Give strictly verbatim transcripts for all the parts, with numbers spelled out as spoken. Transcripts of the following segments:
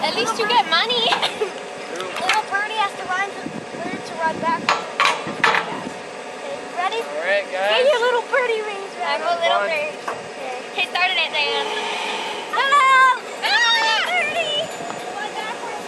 At least you get money. Little birdie has to run to, learn to run back. Okay, ready? All right, guys. Get your little birdie rings ready. I'm a little Fun. bird. Okay. Hey, started it, Dan. Hello! Ah! Birdie! Run backwards.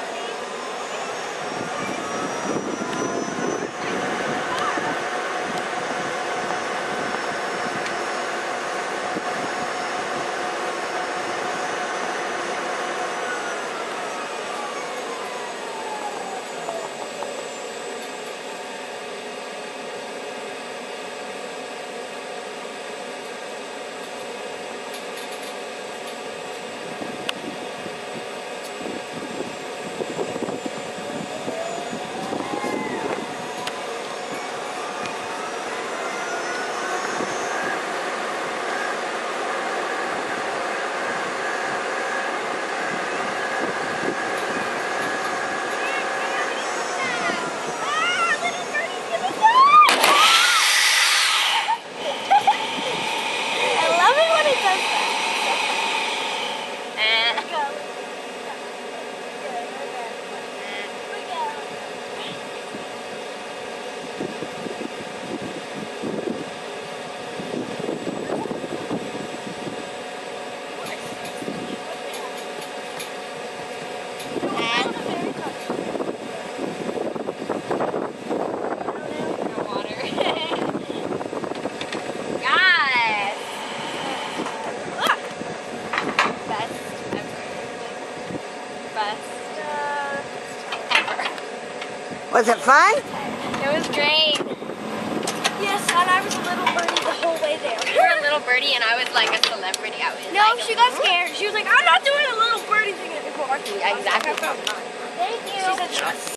Was it fun? It was great. Yes, and I was a little birdie the whole way there. You were a little birdie and I was like a celebrity. I was No, like she got scared. She was like, I'm not doing a little birdie thing anymore. Yeah, exactly. Thank you. She said,